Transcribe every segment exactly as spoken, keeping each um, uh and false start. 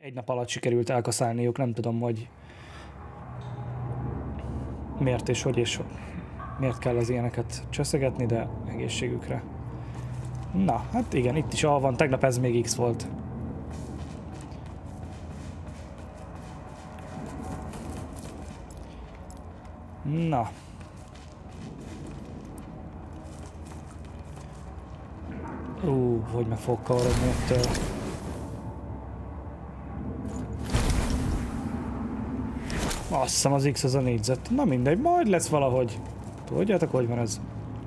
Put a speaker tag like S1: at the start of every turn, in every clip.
S1: Egy nap alatt sikerült elkaszálniuk, nem tudom, hogy miért és hogy és miért kell az ilyeneket cseszegetni, de egészségükre. Na, hát igen, itt is A van, tegnap ez még X volt. Na. Ú, hogy meg fog kavarodni ettől. Azt hiszem az X az a négyzet. Na mindegy, majd lesz valahogy. Tudjátok, hogy van ez?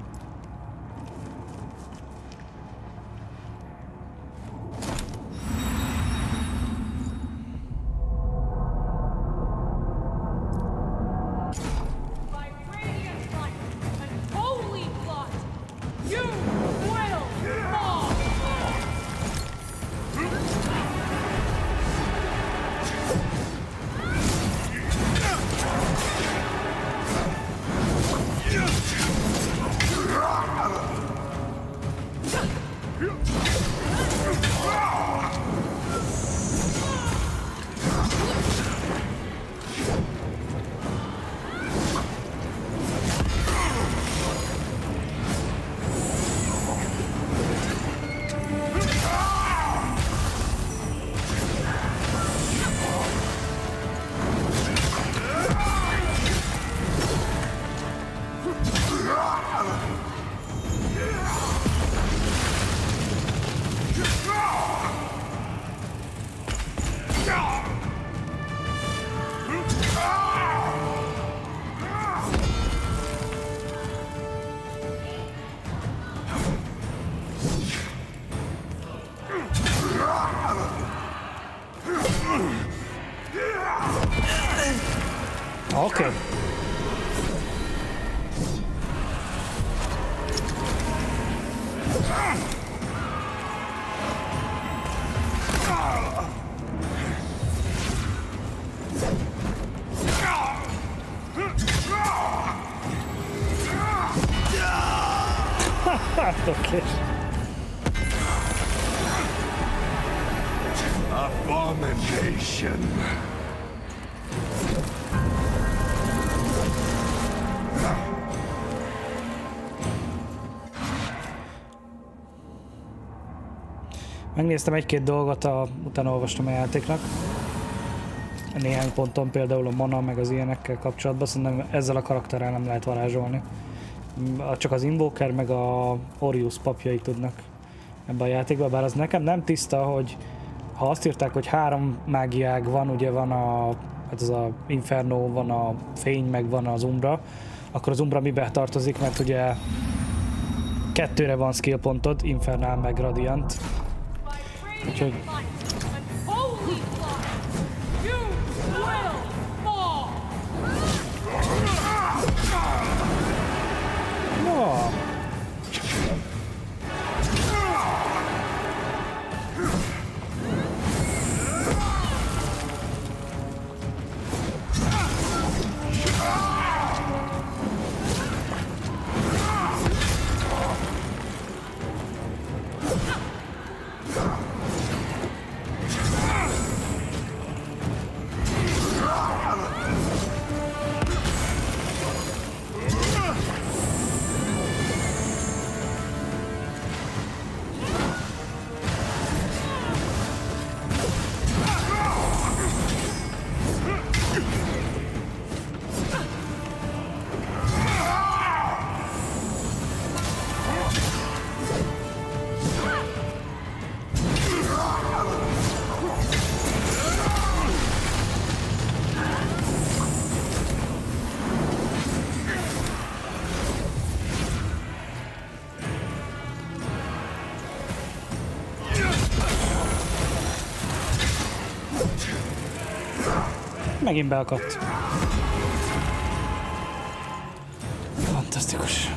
S1: Oké. Oké.
S2: Abomination.
S1: Megnéztem egy-két dolgot, a, utána olvastam a játéknak. Néhány ponton például a mana meg az ilyenekkel kapcsolatban, szerintem ezzel a karakterrel nem lehet varázsolni. Csak az Invoker meg a Orius papjai tudnak ebben a játékban, bár az nekem nem tiszta, hogy ha azt írták, hogy három mágiág van, ugye van a, hát az a Inferno, van a fény, meg van az Umbra, akkor az Umbra mibe tartozik, mert ugye kettőre van skill pontod, Infernal meg Radiant. Úgyhogy... No. Megint beakadt. Fantasztikus.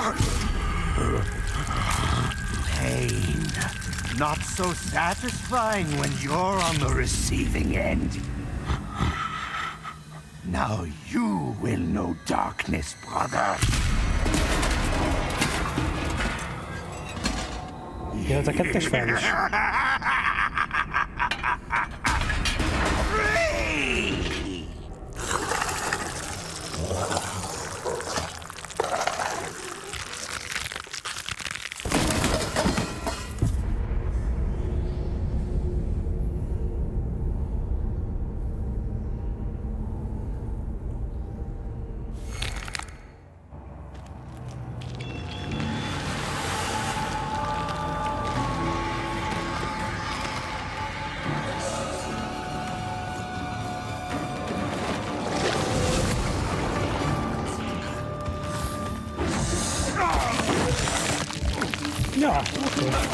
S2: Pain. Not so satisfying when you're on the receiving end. Now you will know darkness, brother.
S1: Jött a kettes fel is. Ja, oké. Okay.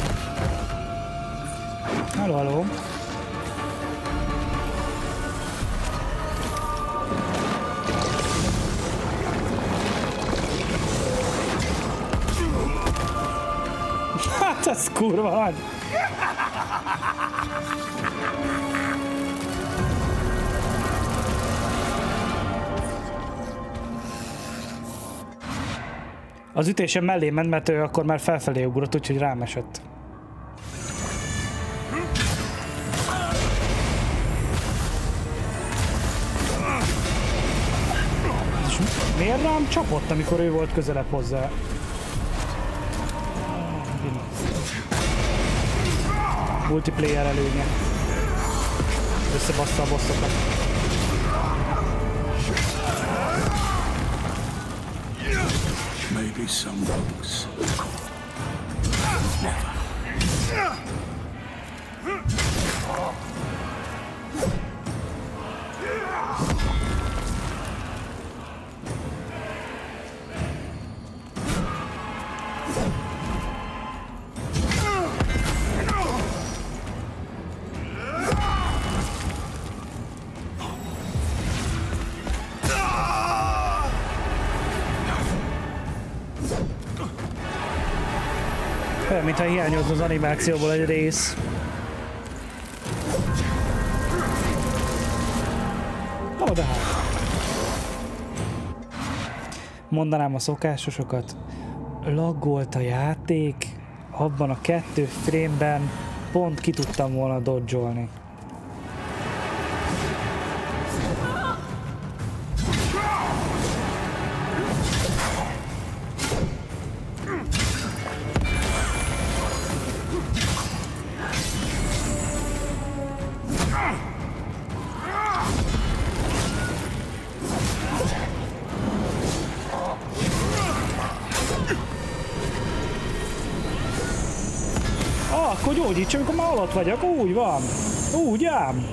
S1: Halló, halló. Hát ez kurva van. Az ütésem mellé ment, mert ő akkor már felfelé ugrott, úgyhogy rám esett. És miért rám csapott, amikor ő volt közelebb hozzá? Multiplayer előnye. Összebassza a bosszokat.
S2: Maybe some books. Never.
S1: Olyan, mintha hiányozna az animációból egy rész. Ó, de hát. Mondanám a szokásosokat. Laggolt a játék, abban a kettő frame-ben pont ki tudtam volna dodge-olni. Akkor gyógyíts, amikor már alatt vagyok, úgy van. Úgy ám.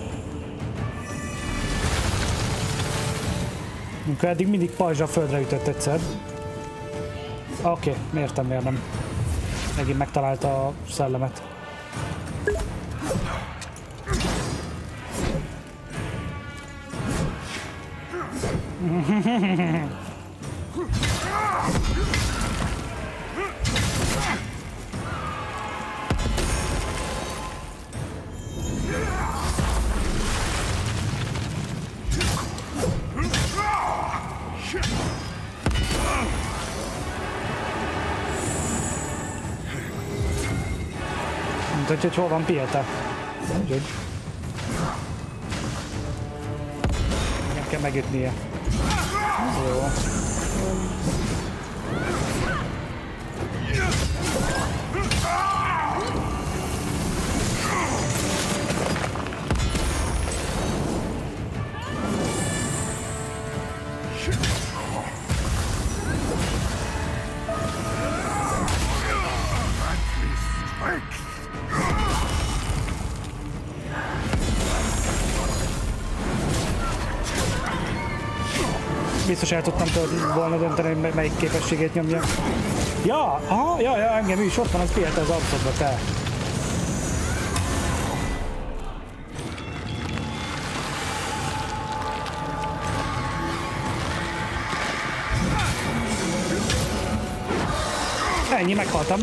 S1: Amikor eddig mindig pajzsra földre ütött egyszer. Oké, okay, értem, miért nem. Megint megtalálta a szellemet. Hogy hol van Pieta. Úgyhogy. Nem kell megütnie. Jó. Biztos el tudtam volna dönteni, hogy melyik képességét nyomja. Ja, aha, ja, ja, engem is, ott van az Pieta az arcodba, te. Ennyi, meghaltam.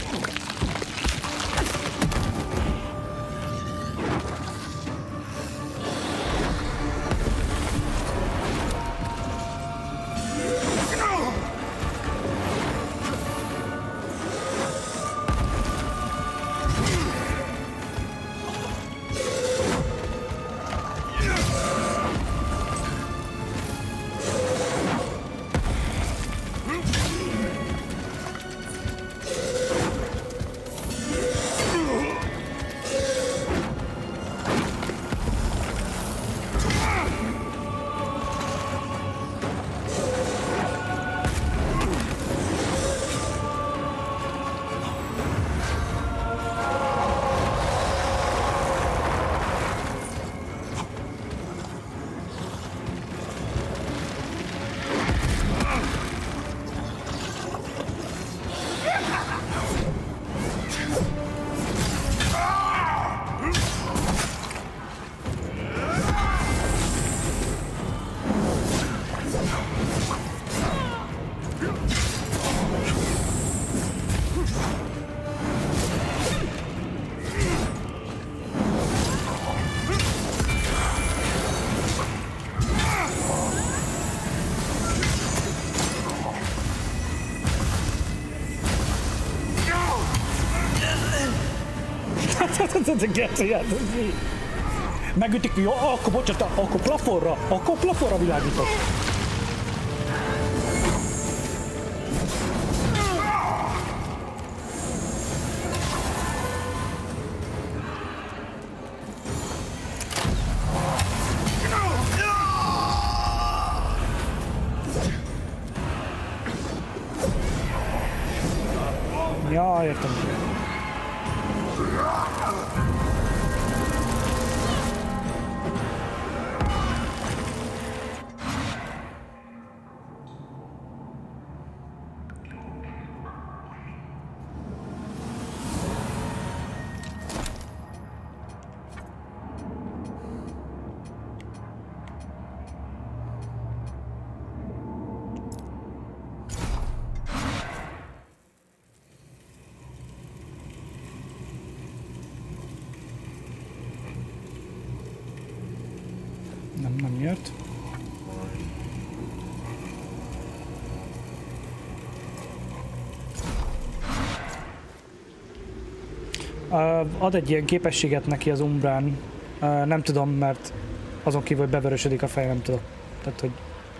S1: Megütik, jó, akkor bocsánat, akkor plafonra, akkor plafonra világítok. Ja, értem. Nem, nem jött. Uh, ad egy ilyen képességet neki az Umbrán. Uh, nem tudom, mert azon kívül, hogy bevörösödik a fej, nem tudok. Tehát, hogy...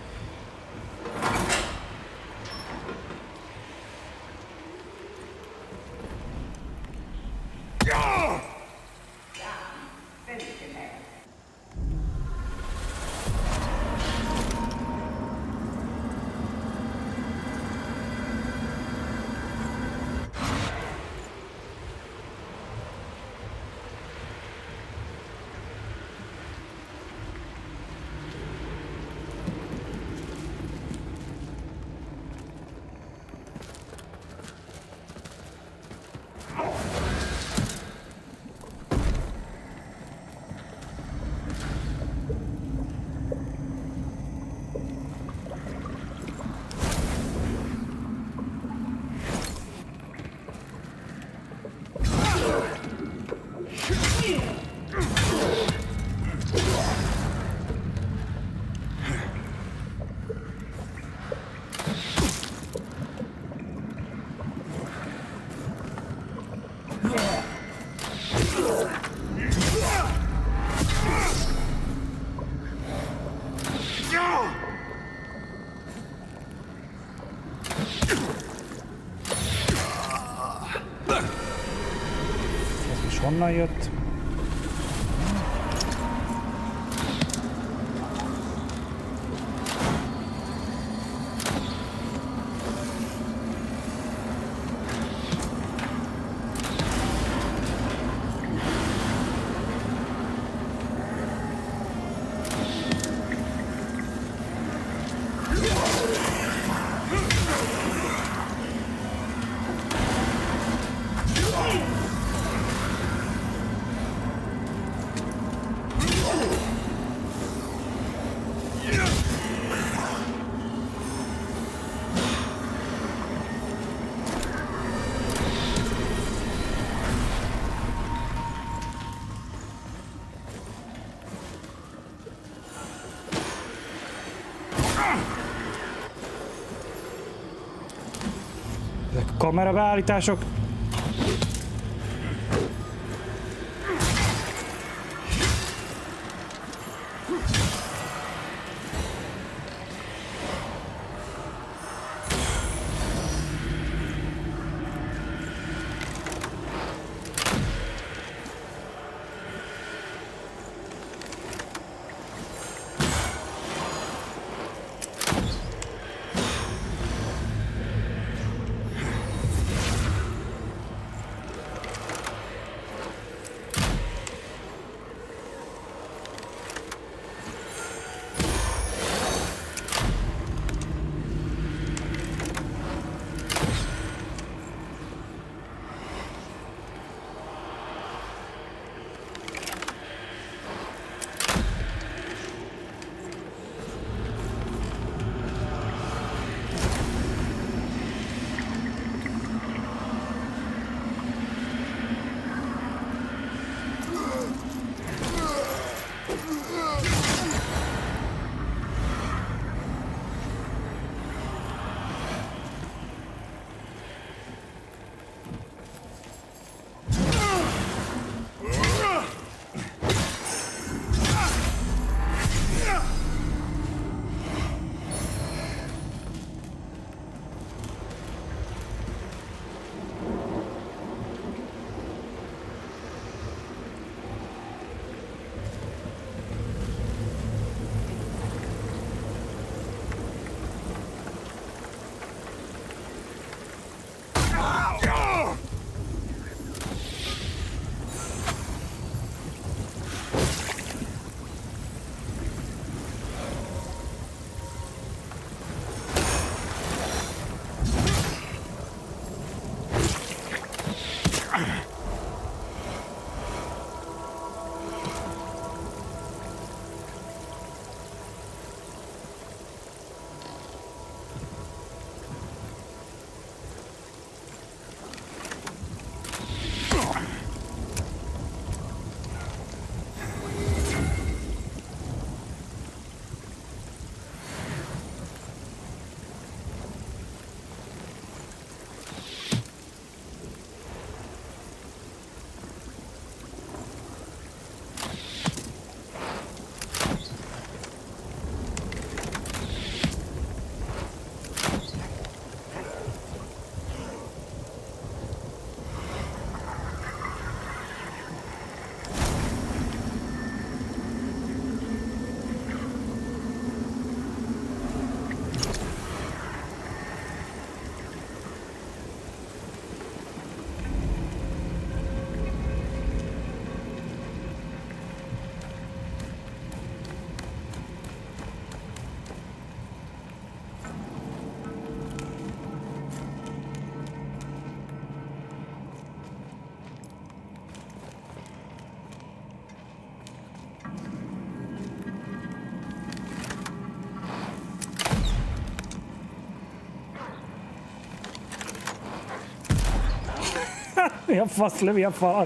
S1: Honnan jött? Ezek a kamerabeállítások. Mi a fasz, lövi a falat?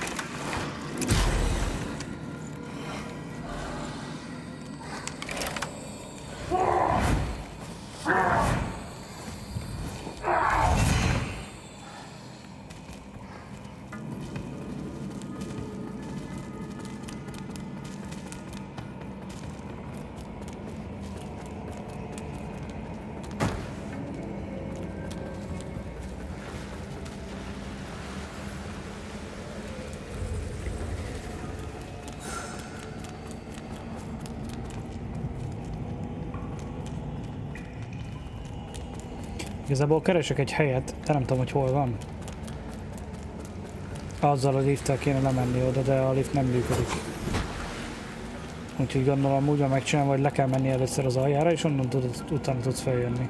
S1: Igazából keresek egy helyet, de nem tudom, hogy hol van. Azzal a lifttel kéne lemenni oda, de a lift nem működik. Úgyhogy gondolom úgy van megcsinálva, hogy le kell menni először az aljára, és onnan tudod, utána tudsz feljönni.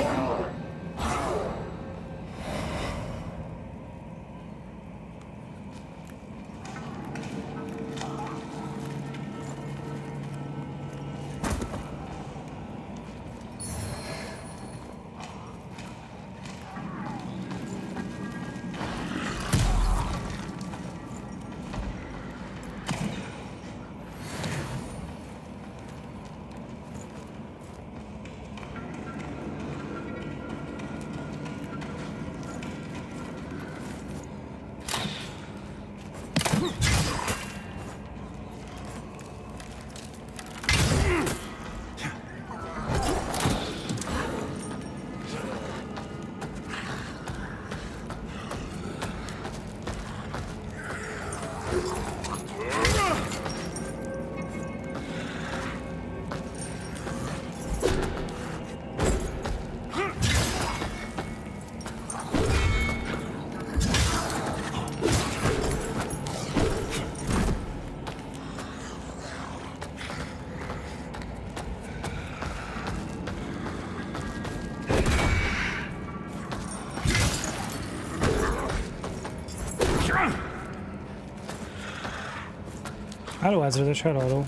S1: Halló, ezredes, hello.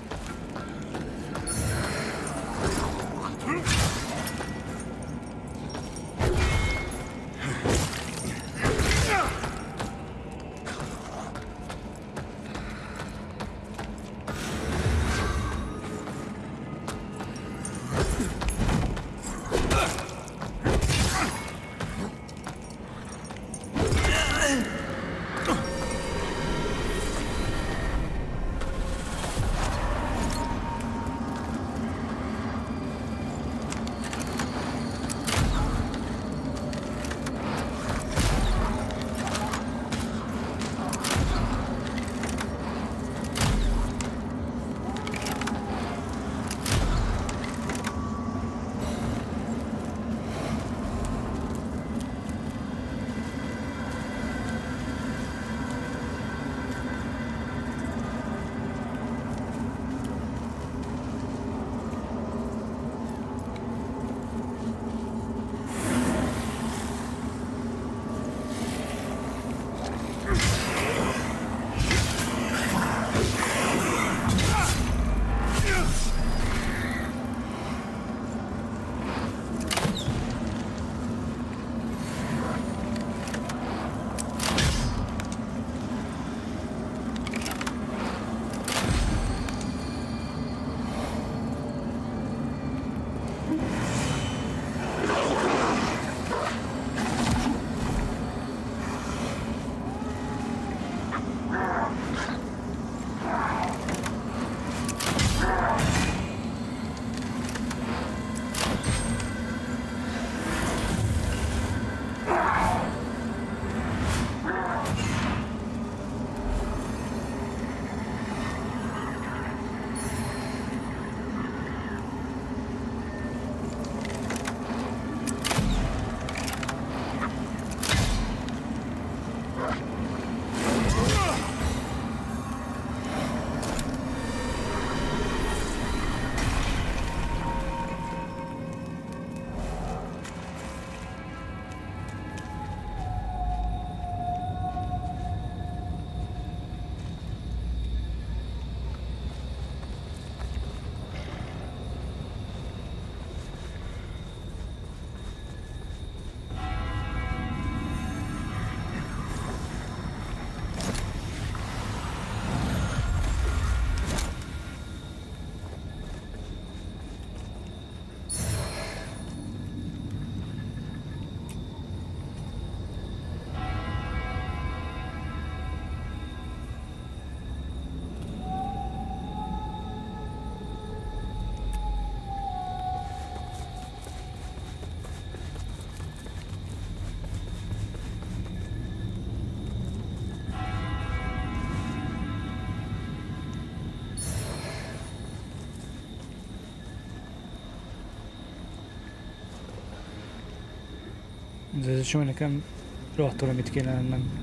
S1: De ez csak nekem rohadtul, amit kéne lennem.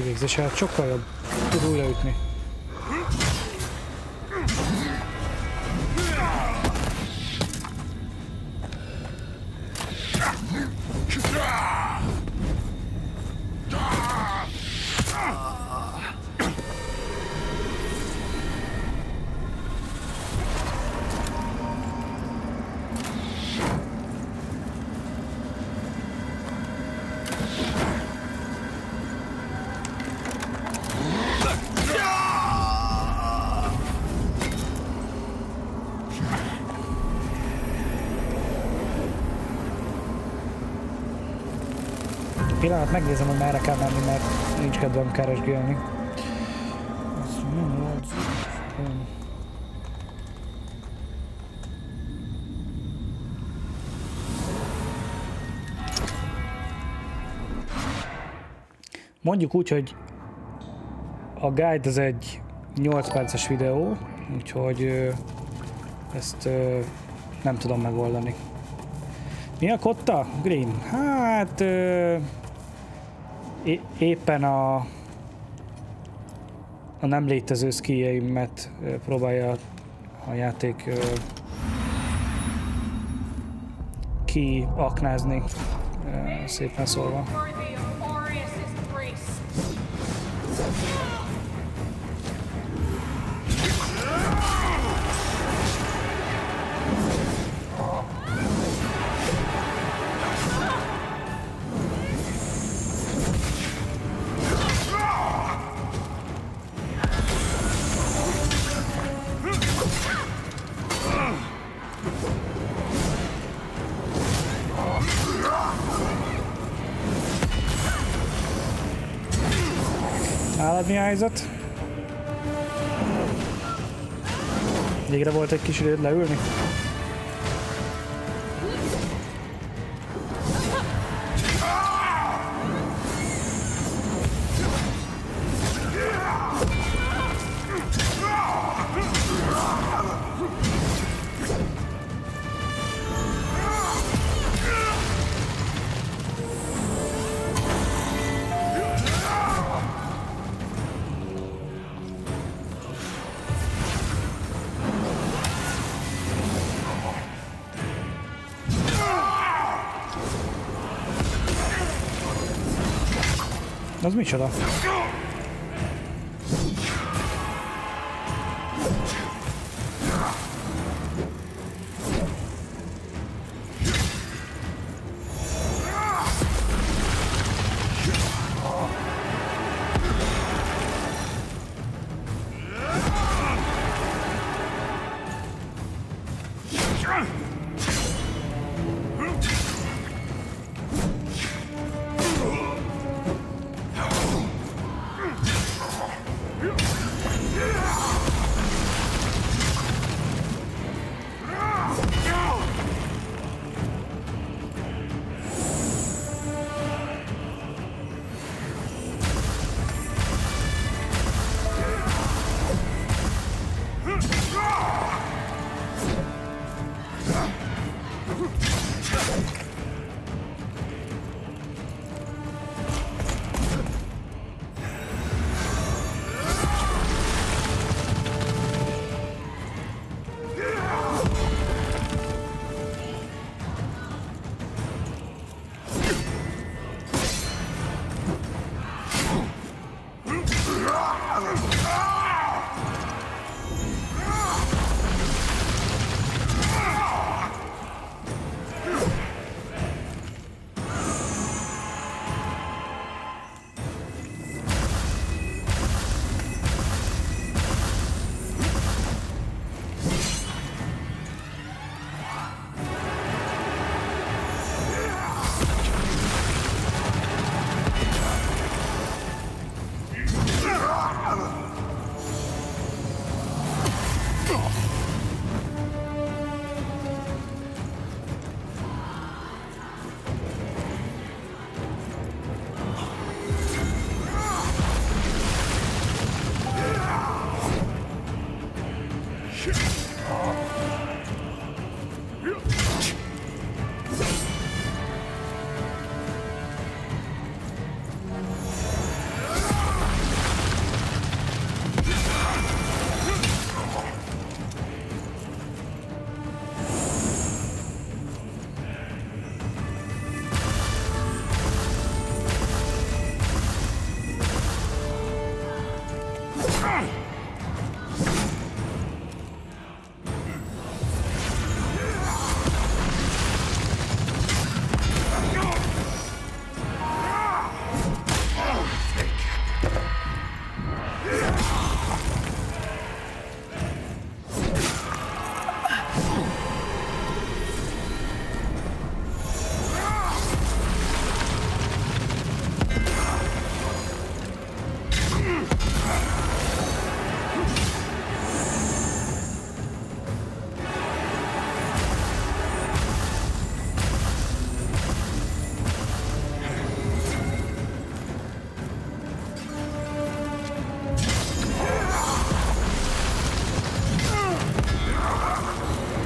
S1: kivégzése, hát sokkal jobb. Tud újraütni. Pillanat, megnézem, hogy merre kell menni, mert nincs kedvem keresgélni. Mondjuk úgy, hogy a guide az egy nyolc perces videó, úgyhogy ezt nem tudom megoldani. Mi a kotta? Green. Hát éppen a, a nem létező skijeimet próbálja a játék kiaknázni, szépen szólva. Nálad mi a helyzet? Végre volt egy kis időd leülni? Az micsoda?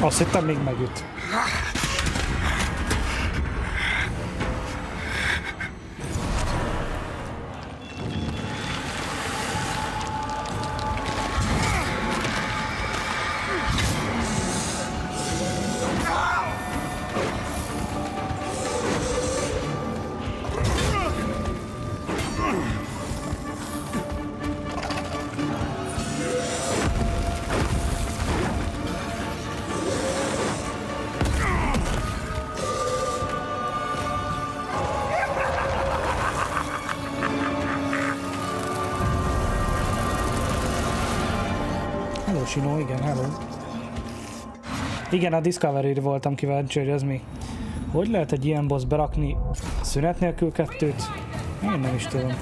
S1: Azt hittem, még megüt.
S3: Sinó, igen, hello. Igen, a Discovery-re voltam kíváncsi, hogy az mi. Hogy lehet egy ilyen boss berakni szünet nélkül kettőt? Én nem is tudom.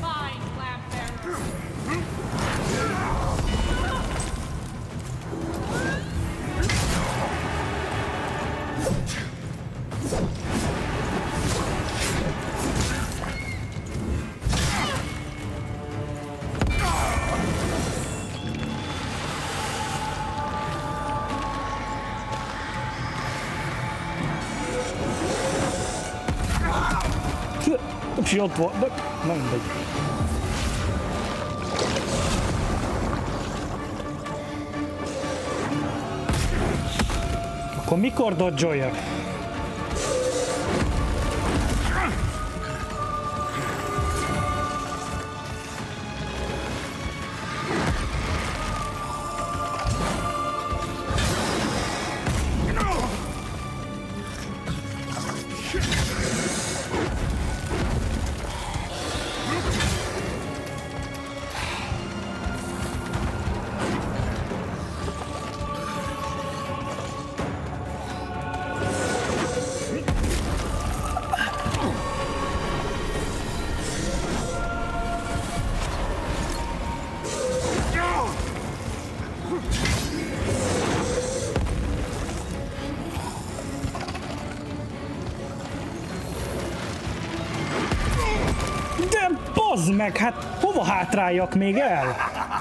S3: És ott volt, de nem mindegy. Akkor mikor dodge-oljak? Bazd meg, hát hova hátráljak még el?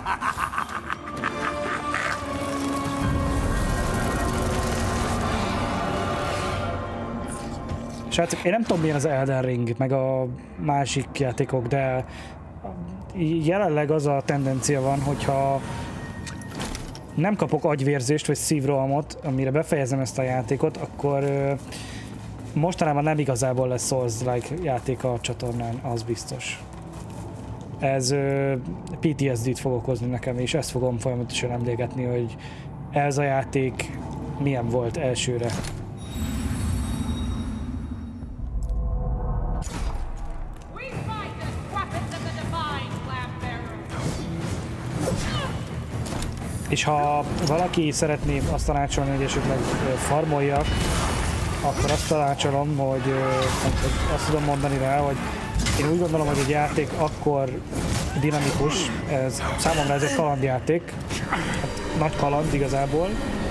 S3: Srácok, én nem tudom milyen az Elden Ring, meg a másik játékok, de jelenleg az a tendencia van, hogyha nem kapok agyvérzést vagy szívrohamot, amire befejezem ezt a játékot, akkor mostanában nem igazából lesz Souls-like játék a csatornán, az biztos. Ez pé té es dé-t fog okozni nekem, és ezt fogom folyamatosan emlégetni, hogy ez a játék milyen volt elsőre. És ha valaki szeretné azt tanácsolni, hogy esetleg farmoljak, akkor azt tanácsolom, hogy azt tudom mondani rá, hogy én úgy gondolom, hogy egy játék akkor dinamikus, ez, számomra ez egy kalandjáték, hát nagy kaland igazából.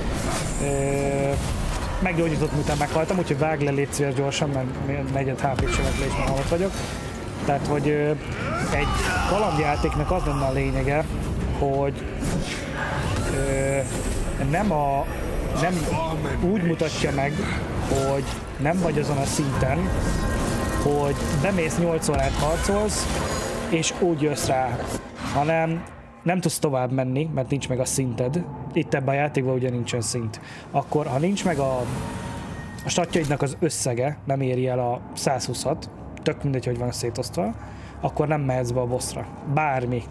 S3: Meggyógyított, miután meghaltam, úgyhogy vágj le, légy szíves gyorsan, mert negyed há pét sem le, és már halott vagyok. Tehát, hogy egy kalandjátéknak az lenne a lényege, hogy nem, a, nem úgy mutatja meg, hogy nem vagy azon a szinten, hogy bemész nyolc órát harcolsz, és úgy jössz rá, hanem nem tudsz tovább menni, mert nincs meg a szinted. Itt ebben a játékban ugye nincsen szint. Akkor, ha nincs meg a, a statjaidnak az összege, nem éri el a száz húszat, tök mindegy, hogy van szétosztva, akkor nem mehetsz be a bossra. Bármi.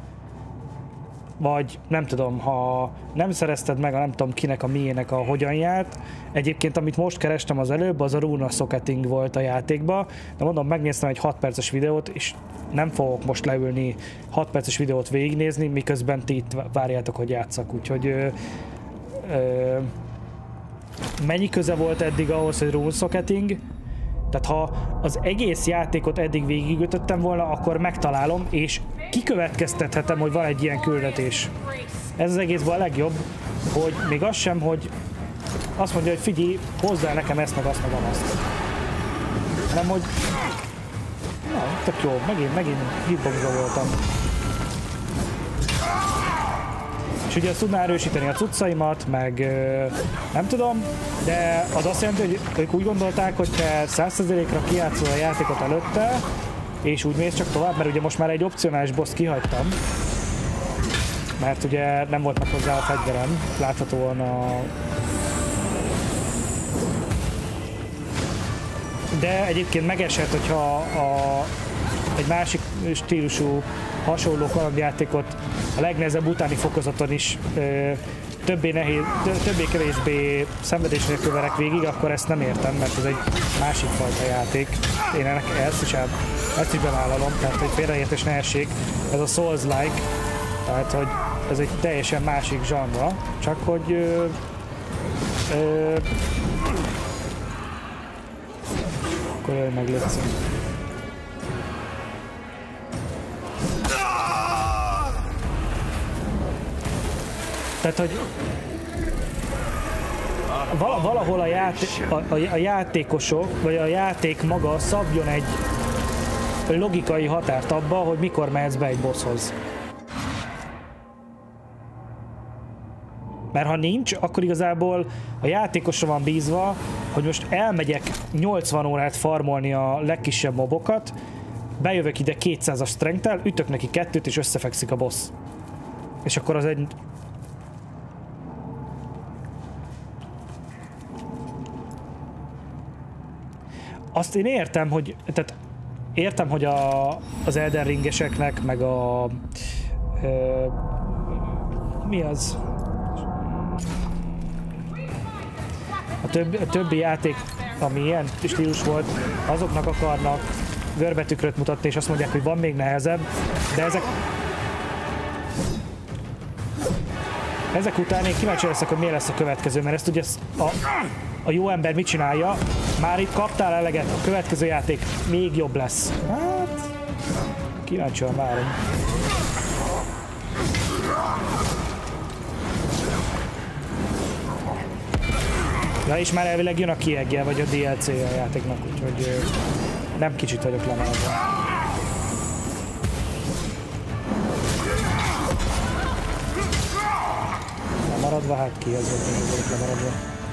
S3: Vagy nem tudom, ha nem szerezted meg a nem tudom kinek a miének a hogyanját. Egyébként amit most kerestem az előbb, az a runa socketing volt a játékba, de mondom, megnéztem egy hat perces videót, és nem fogok most leülni hat perces videót végignézni, miközben ti itt várjátok, hogy játszak, úgyhogy ö, ö, mennyi köze volt eddig ahhoz, hogy rune socketing? Tehát ha az egész játékot eddig végigütöttem volna, akkor megtalálom, és kikövetkeztethetem, hogy van egy ilyen küldetés. Ez az egészben a legjobb, hogy még az sem, hogy azt mondja, hogy figyelj, hozd el nekem ezt, meg azt, meg azt. Hanem, hogy na, tök jó, megint, megint hitboxba voltam.
S1: És ugye azt tudná erősíteni a cuccaimat, meg ö, nem tudom, de az azt jelenti, hogy ők úgy gondolták, hogy te száz százalékra kijátszol a játékot előtte, és úgy mész csak tovább, mert ugye most már egy opcionális boss kihagytam, mert ugye nem volt meg hozzá a fegyverem, láthatóan a... De egyébként megesett, hogyha a, egy másik stílusú hasonló kalandjátékot a legnehezebb utáni fokozaton is ö, többé nehéz, többé-kevésbé szenvedés nélkül verek végig, akkor ezt nem értem, mert ez egy másik fajta játék. Én ennek ezt is, el, ezt is bevállalom, tehát hogy félreértés ne essék, ez a Souls-like, tehát hogy ez egy teljesen másik zsanra, csak hogy ö, ö, akkor jöjj meg, légy szín. Tehát, hogy valahol a, játé a, a, a játékosok, vagy a játék maga szabjon egy logikai határt abba, hogy mikor mehetsz be egy bosshoz. Mert ha nincs, akkor igazából a játékosra van bízva, hogy most elmegyek nyolcvan órát farmolni a legkisebb mobokat, bejövök ide kétszázas strength-tel, ütök neki kettőt és összefekszik a boss. És akkor az egy... Azt én értem, hogy... Tehát értem, hogy a, az Elden Ringeseknek, meg a... Ö, mi az? A többi, a többi játék, ami ilyen stílus volt, azoknak akarnak görbetükröt mutatni, és azt mondják, hogy van még nehezebb, de ezek... Ezek után én kíváncsi leszek, hogy mi lesz a következő, mert ezt ugye a, a jó ember mit csinálja, már itt kaptál eleget, a következő játék még jobb lesz. Hát... Kíváncsian várom. Ja, és már elvileg jön a kiegje, vagy a dé el cé a játéknak, úgyhogy nem kicsit vagyok lemaradva. Lemaradva? Hát ki az, hogy én vagyok lemaradva.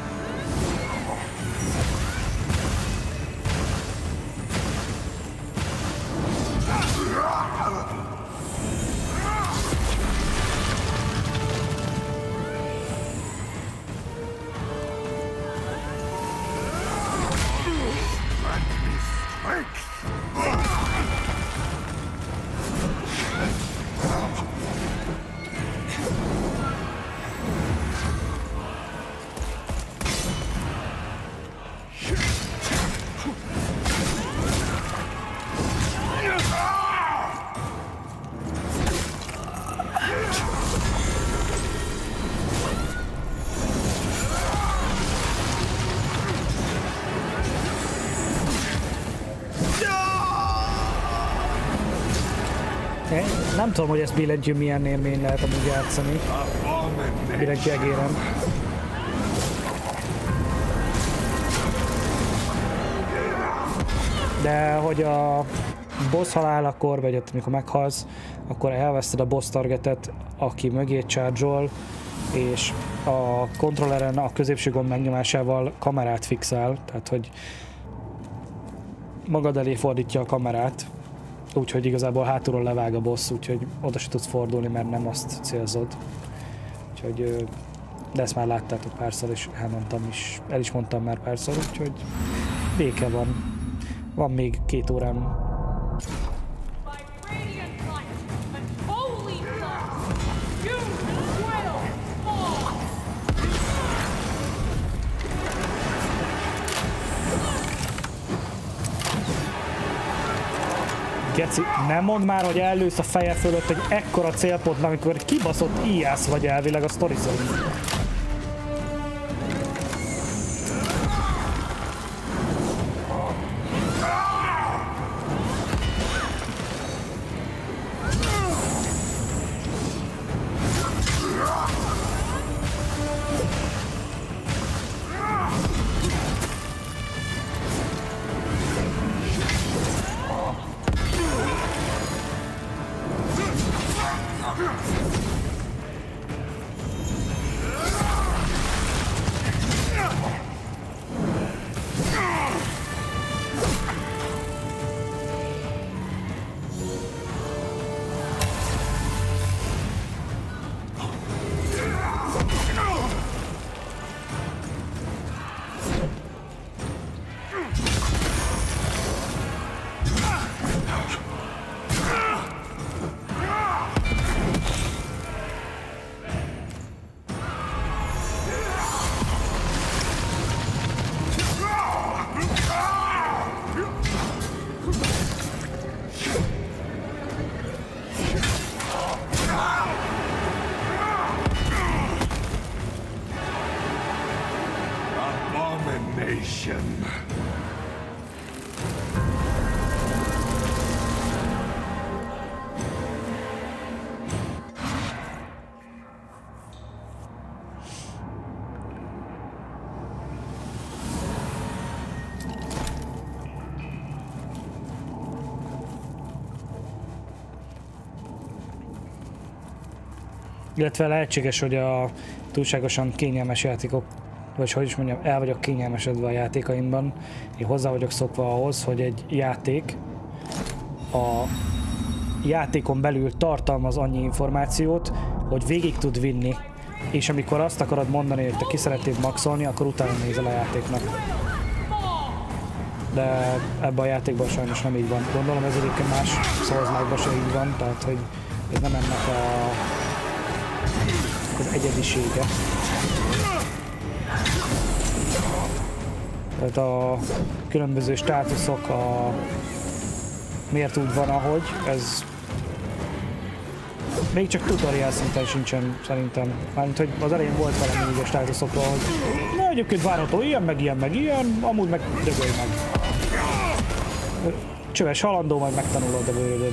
S1: Nem tudom, hogy ezt billentyű milyen élmény lehet amúgy játszani. Billentyű egérem. De hogy a boss halálakor, vagy ott amikor meghalsz, akkor elveszted a boss targetet, aki mögé charge-ol, és a kontrolleren a középső gomb megnyomásával kamerát fixál, tehát hogy magad elé fordítja a kamerát. Úgyhogy igazából hátulról levág a boss, úgyhogy oda se tudsz fordulni, mert nem azt célzod. Úgyhogy, de ezt már láttátok párszor, és elmondtam is, el is mondtam már párszor, úgyhogy béke van. Van még két órám. Geci, nem mondd már, hogy ellősz a feje fölött egy ekkora célpont, amikor kibaszott íjász vagy elvileg a sztori szerint. Illetve lehetséges, hogy a túlságosan kényelmes játékok, vagy hogy is mondjam, el vagyok kényelmesedve a játékaimban. Én hozzá vagyok szokva ahhoz, hogy egy játék a játékon belül tartalmaz annyi információt, hogy végig tud vinni, és amikor azt akarod mondani, hogy te ki szeretnéd maxolni, akkor utána nézel a játéknak. De ebben a játékban sajnos nem így van. Gondolom ez egyébként más Souls-like-ban se így van, tehát hogy ez nem ennek a, az egyedisége. Tehát a különböző státuszok, a miért úgy van, ahogy, ez még csak tutorial szinten sincsen szerintem. Mármint, hogy az elején volt valami így a státuszokról, hogy na egyébként várható ilyen, meg ilyen, meg ilyen, amúgy meg dögölj meg. Csöves halandó, majd megtanulod a bőrödön.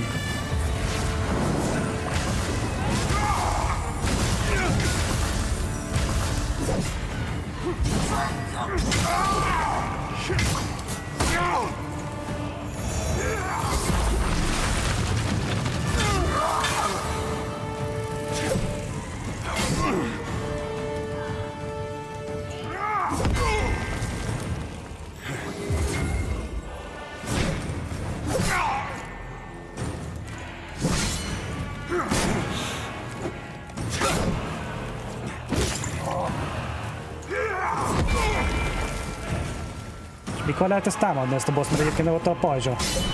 S1: Mikor lehet ezt támadni, ezt a boss, mert egyébként ott a pajzsa.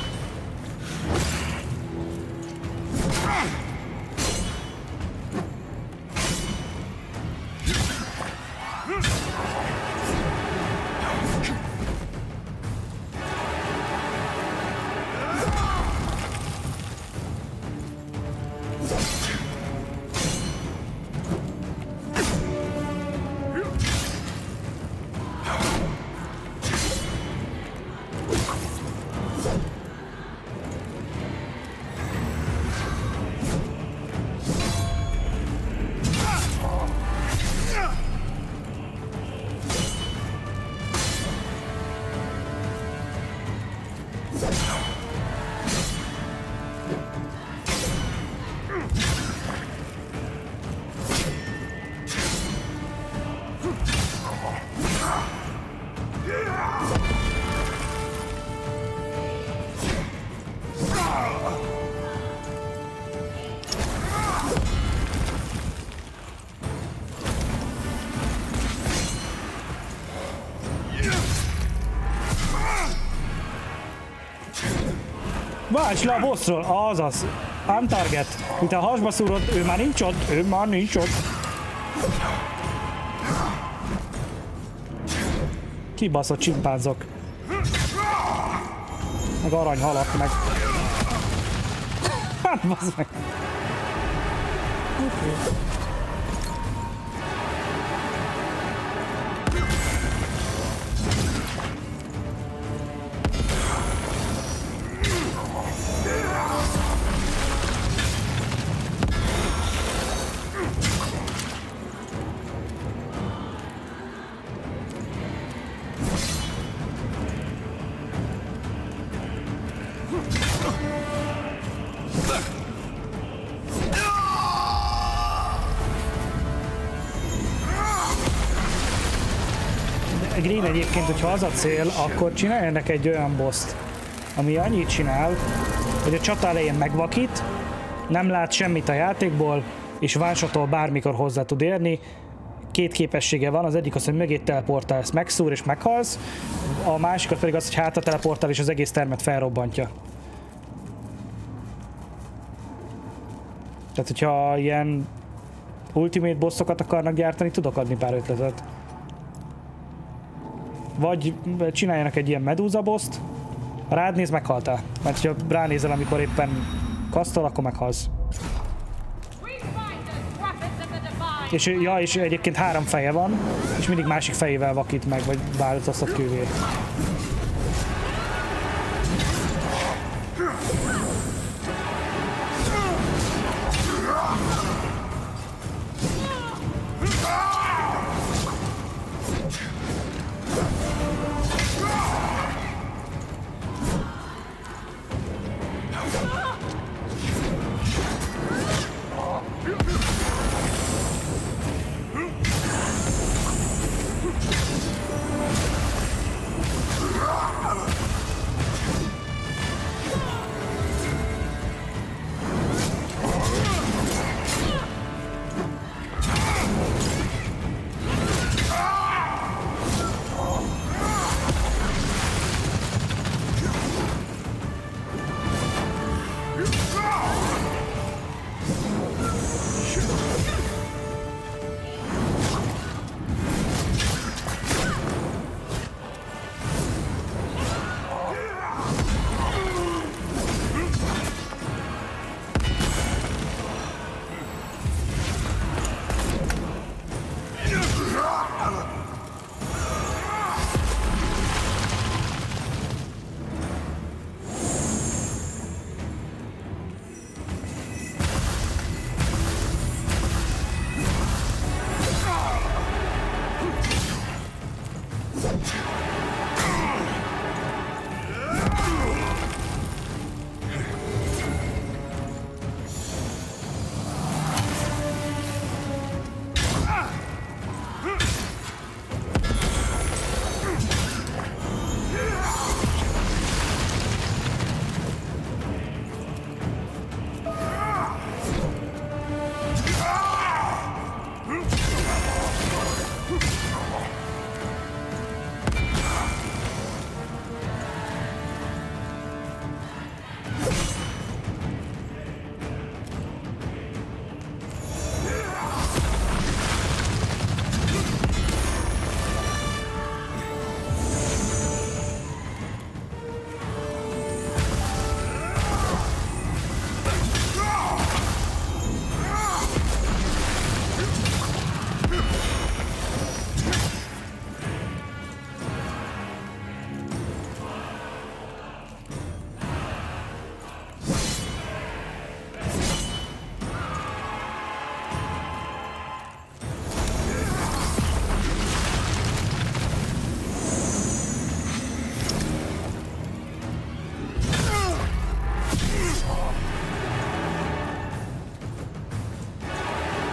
S1: Válts le a bossról, azaz, untarget. Mint a hasba szúrod, ő már nincs ott, ő már nincs ott. Kibaszott csimpánzok. Meg aranyhalak, meg... Hát, bassz meg. Okay. Green egyébként, hogyha az a cél, akkor csináljanak egy olyan boszt, ami annyit csinál, hogy a csata elején megvakít, nem lát semmit a játékból, és one-shotol bármikor hozzá tud érni. Két képessége van, az egyik az, hogy mögé teleportálsz, megszúr és meghalsz, a másikat pedig az, hogy hátra teleportál és az egész termet felrobbantja. Tehát, hogyha ilyen ultimate bossokat akarnak gyártani, tudok adni pár ötletet. Vagy csináljanak egy ilyen medúza boszt, ha rád néz, meghaltál. Mert ha ránézel, amikor éppen kasztol, akkor meghalsz. És, ja, és egyébként három feje van, és mindig másik fejével vakít meg, vagy változtat kővét.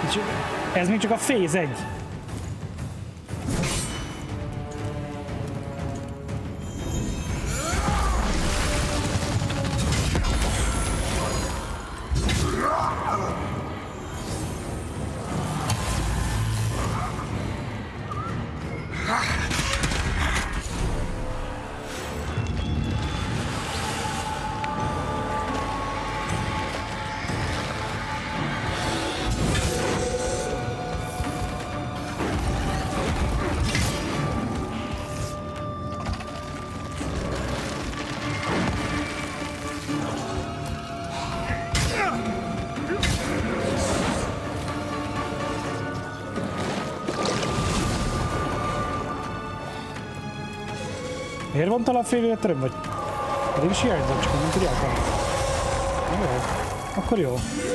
S1: Ez még csak a phase egy. Miért van talán fél életterem, vagy pedig is hiányzom, csak nem tudják van. Jó, akkor jó.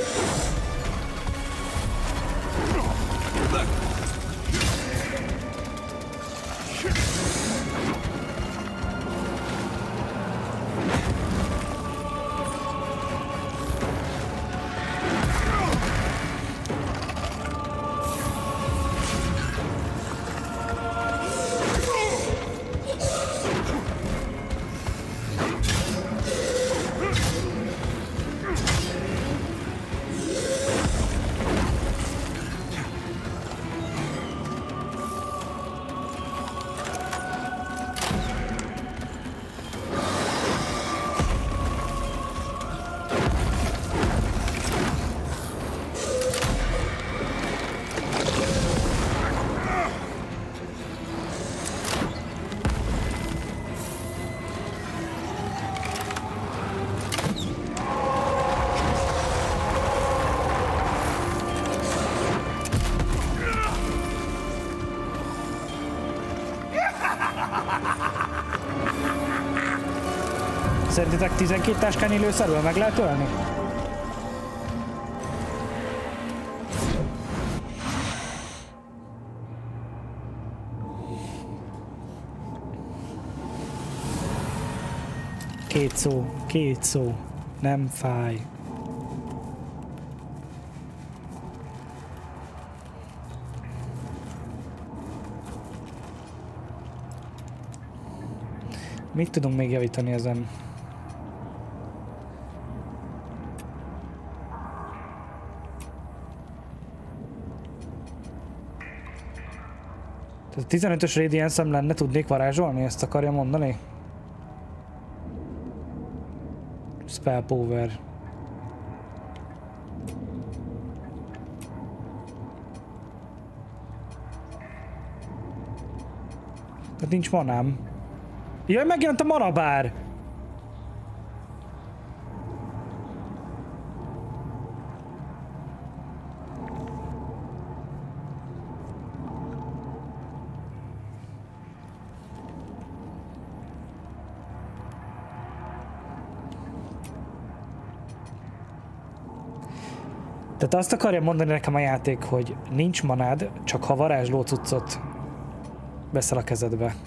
S1: Szerintetek tizenkét táskán élőszerűen meg lehet ölni? Két szó, két szó, nem fáj. Mit tudunk még javítani ezen? Tehát tizenötös Radiance-em lenne, tudnék varázsolni? Ezt akarja mondani? Spell Power. Tehát nincs manám. Jaj, megjelent a manabár! Tehát azt akarja mondani nekem a játék, hogy nincs manád, csak ha varázsló cuccot veszel a kezedbe.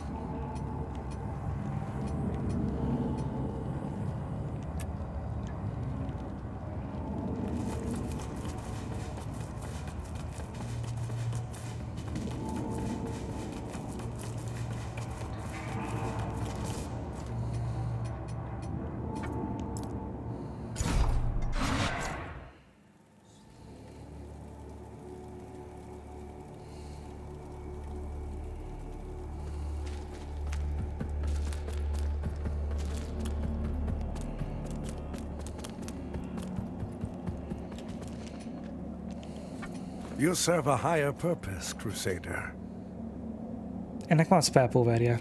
S4: You serve a higher purpose, Crusader.
S1: Ennek van spell powerje.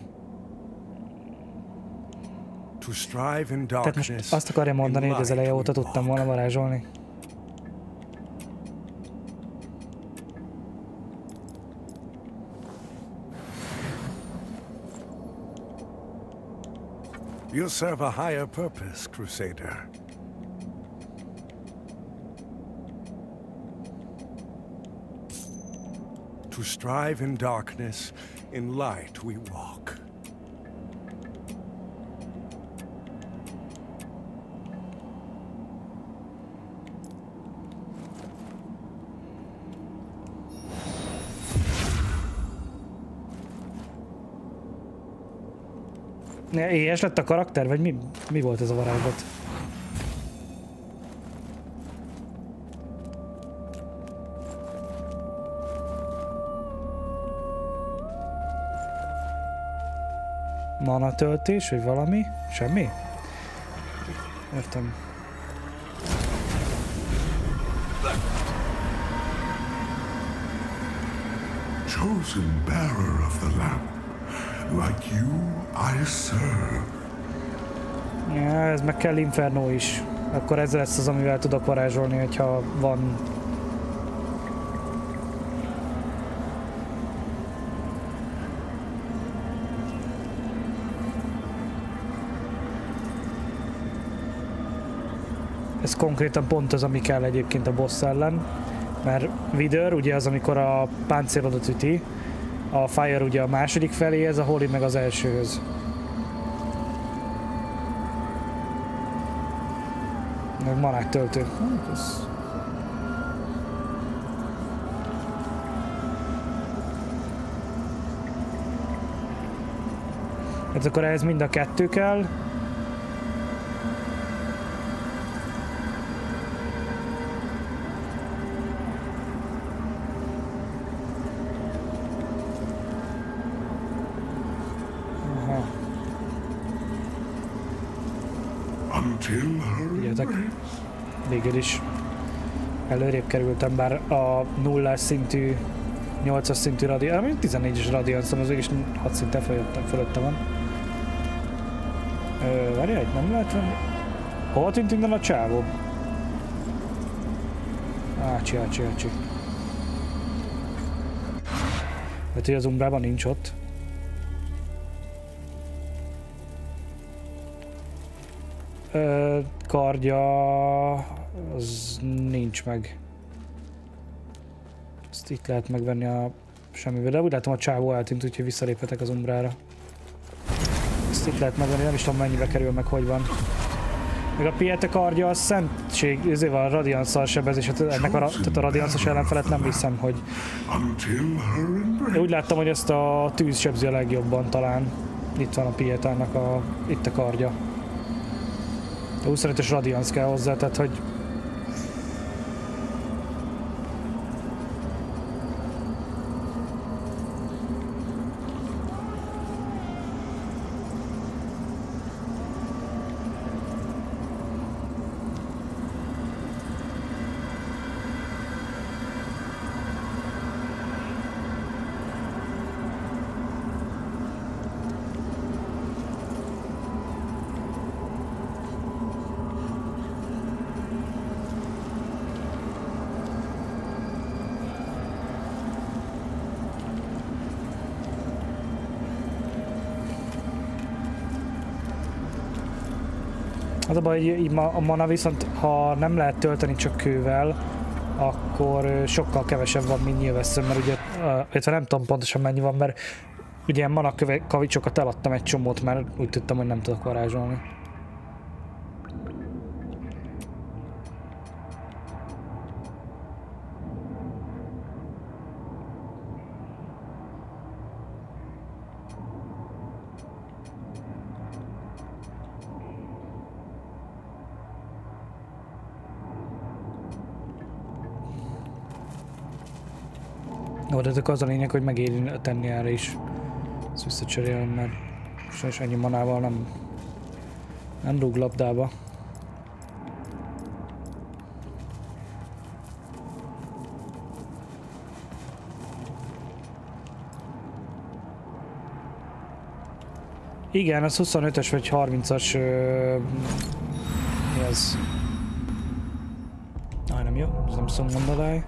S4: To strive in
S1: Tehát most
S4: darkness.
S1: azt akarja mondani, hogy az eleje óta tudtam volna varázsolni.
S4: You serve a higher purpose, Crusader. To strive in darkness, in light we walk.
S1: Éhes lett a karakter, vagy mi, mi volt ez a varázslat? Mana töltés, vagy valami? Semmi? Értem.
S5: Chosen bearer of the lamp, like you, I serve.
S1: Ja, ez meg kell Inferno is. Akkor ez lesz az, amivel tudok varázsolni, hogyha van. Ez konkrétan pont az, ami kell egyébként a boss ellen, mert Wither ugye az, amikor a páncélodat üti, a Fire ugye a második feléhez, a Holy meg az elsőhöz. Meg manák töltő. Hát ez... Hát akkor ehhez mind a kettő kell. Figyeljetek, végül is előrébb kerültem, bár a nullás szintű, nyolcas szintű radian, ami tizennégyes radian, szóval az végig hat szinten fölötte van. Ö, várjál, itt nem lehet venni. Hova tűnt innen a csávó? Ácsi, ácsi, ácsi. Hát, hogy az Umbrában nincs ott. Ö, kardja... az nincs meg. Ezt itt lehet megvenni a semmivel, de úgy látom a csávó eltűnt, úgyhogy visszaléphetek az Umbrára. Ezt itt lehet megvenni, nem is tudom mennyibe kerül, meg hogy van. Meg a Pieta kardja a szentség, ezért van a radianszal sebezés, hát ennek a, tehát a radianszos ellenfelet nem hiszem, hogy... Én úgy láttam, hogy ezt a tűz sebzi a legjobban talán. Itt van a Pietának a... itt a kardja. A huszonötös radiansz kell hozzá, tehát hogy... Az a baj, hogy a mana viszont, ha nem lehet tölteni csak kővel, akkor sokkal kevesebb van, mint nyilvesszön, mert ugye, illetve nem tudom pontosan mennyi van, mert ugye ilyen mana kavicsokat eladtam egy csomót, mert úgy tudtam, hogy nem tudok varázsolni. Jó, de az a lényeg, hogy megéri tenni erre is. Ezt visszacserélem, mert sajnos ennyi manával nem, nem rúg labdába. Igen, az huszonötös vagy harmincas... Ö... mi az? Ah, nem jó, ez nem szom mondadály.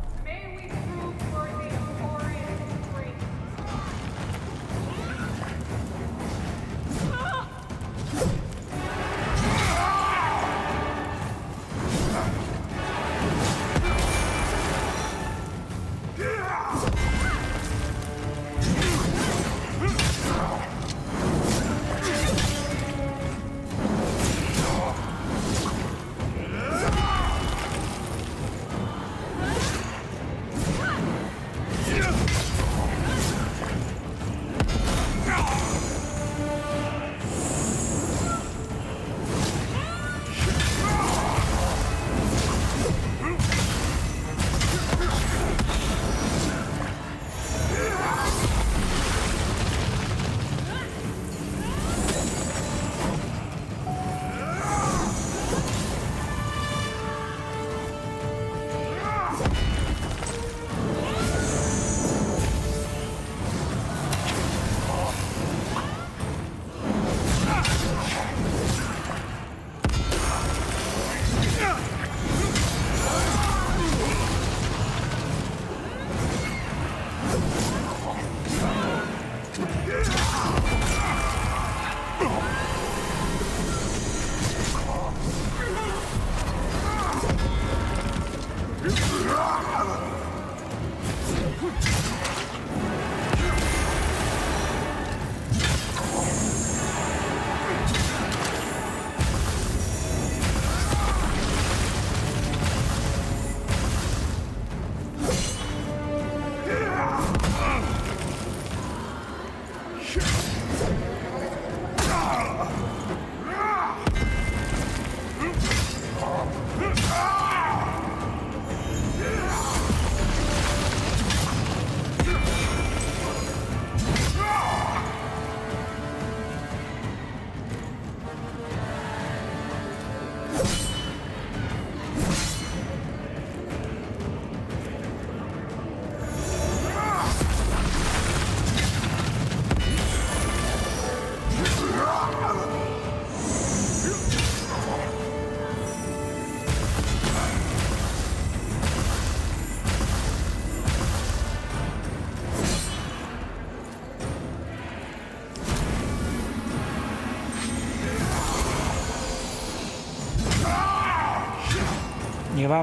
S1: nyilván.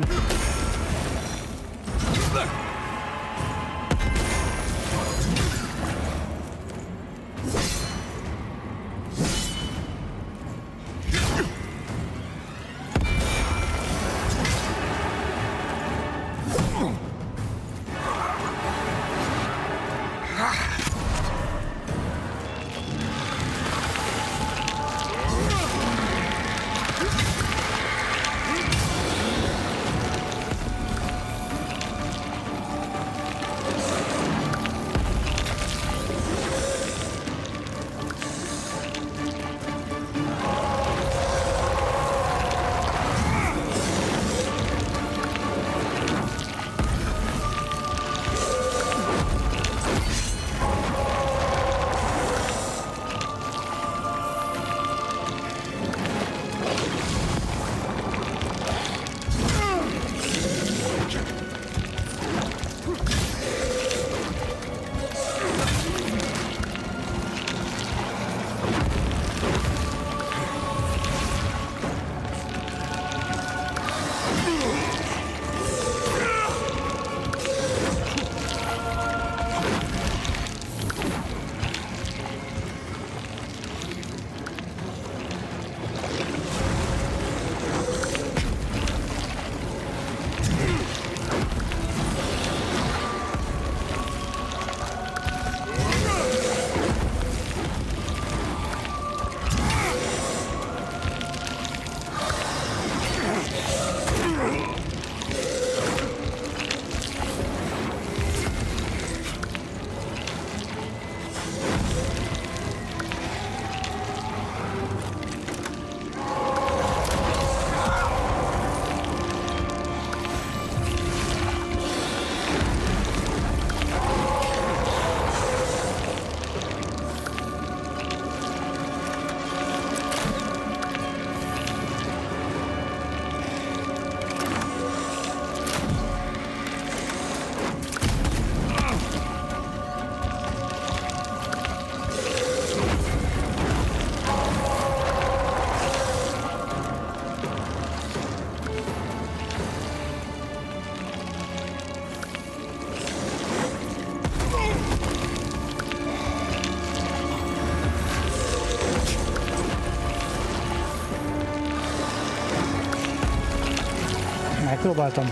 S1: Megpróbáltam.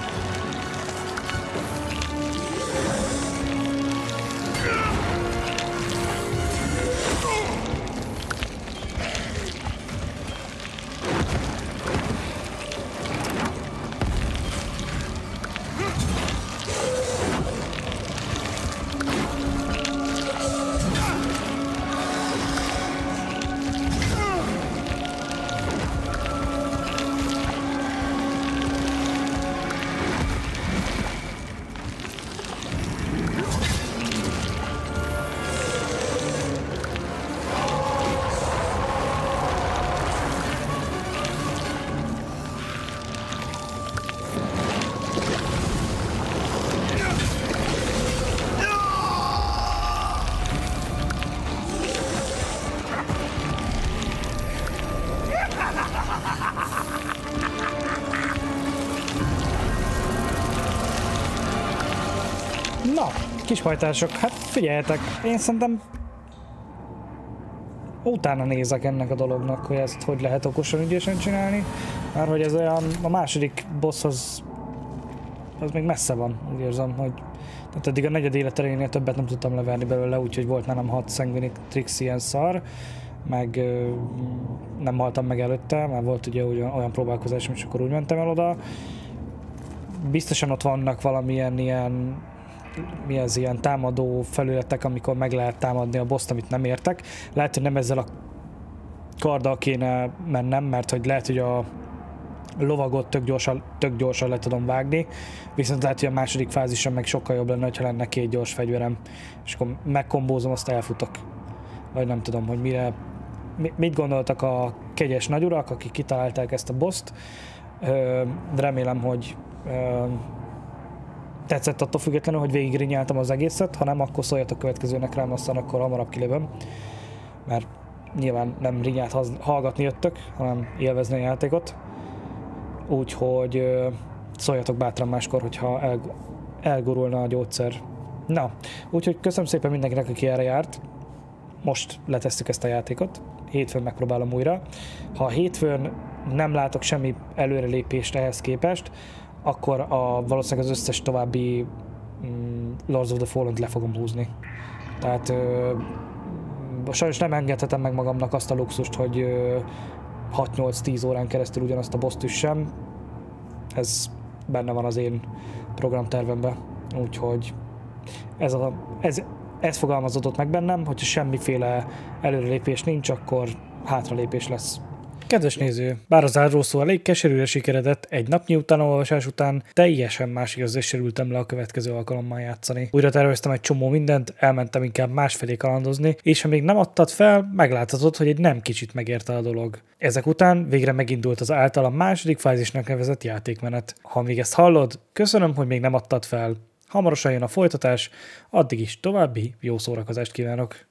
S1: Na, kispajtások, hát figyeljetek, én szerintem utána nézek ennek a dolognak, hogy ezt hogy lehet okosan, ügyesen csinálni, mert hogy ez olyan, a második boss az, az még messze van, úgy érzem, hogy tehát eddig a negyed életerénél többet nem tudtam leverni belőle, úgyhogy volt nálam hat Sanguinitrix ilyen szar, meg ö, nem haltam meg előtte, mert volt ugye olyan, olyan próbálkozásom, és akkor úgy mentem el oda. Biztosan ott vannak valamilyen ilyen mi ez, ilyen támadó felületek, amikor meg lehet támadni a bosst, amit nem értek. Lehet, hogy nem ezzel a karddal kéne mennem, mert hogy lehet, hogy a lovagot tök gyorsan, tök gyorsan le tudom vágni, viszont lehet, hogy a második fázison meg sokkal jobb lenne, ha lenne két gyors fegyverem, és akkor megkombózom, azt elfutok. Vagy nem tudom, hogy mire, mit gondoltak a kegyes nagyurak, akik kitalálták ezt a bosst. De remélem, hogy tetszett attól függetlenül, hogy végigrinyáltam az egészet, ha nem, akkor szóljatok következőnek rám, aztán akkor hamarabb kilövöm. Mert nyilván nem rinyát hallgatni jöttök, hanem élvezni a játékot. Úgyhogy
S3: szóljatok bátran máskor, hogyha el, elgurulna a gyógyszer. Na, úgyhogy köszönöm szépen mindenkinek, aki erre járt. Most letesztük ezt a játékot, hétfőn megpróbálom újra. Ha hétfőn nem látok semmi előrelépést ehhez képest, akkor a, valószínűleg az összes további mm, Lords of the Fallen-t le fogom húzni. Tehát ö, sajnos nem engedhetem meg magamnak azt a luxust, hogy ö, hat-nyolc-tíz órán keresztül ugyanazt a boss sem. Ez benne van az én programtervemben, úgyhogy ez, a, ez, ez fogalmazódott meg bennem, hogyha semmiféle előrelépés nincs, akkor hátralépés lesz. Kedves néző, bár az zárószó elég keserűre sikeredett, egy napnyi utánolvasás után teljesen más érzéssel ültem le a következő alkalommal játszani. Újra terveztem egy csomó mindent, elmentem inkább másfelé kalandozni, és ha még nem adtad fel, megláthatod, hogy egy nem kicsit megérte a dolog. Ezek után végre megindult az általam második fázisnak nevezett játékmenet. Ha még ezt hallod, köszönöm, hogy még nem adtad fel. Hamarosan jön a folytatás, addig is további jó szórakozást kívánok!